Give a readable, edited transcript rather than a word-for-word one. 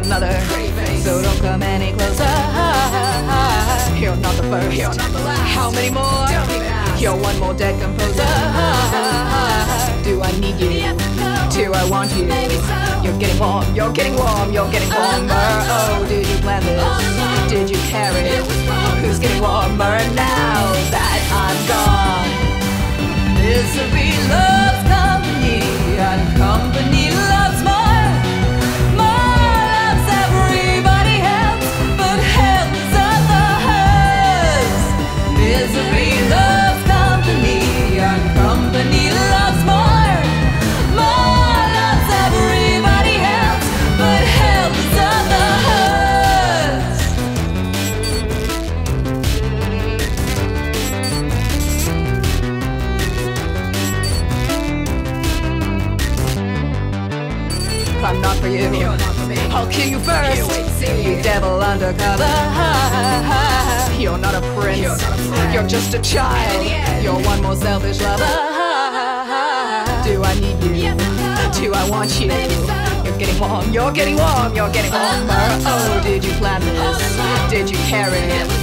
another, so don't come any closer. You're not the first, you're not the last. How many more? You're one more dead composer. Do I need you? Do I want you? You're getting warm, you're getting warm, you're getting warmer. Oh, did you plan this? Did you care it? Who's getting warmer now that I'm gone? Misery loves company, and company loves more. More loves everybody else, but health's at the hers. Misery loves company, and company loves more. More loves everybody else, but health's at the hers. I'm not for you, I'll kill you first. You devil undercover. You're not a prince, you're just a child. You're one more selfish lover. Do I need you? Do I want you? You're getting warm, you're getting warm, you're getting warmer. Oh, did you plan this? Did you care it?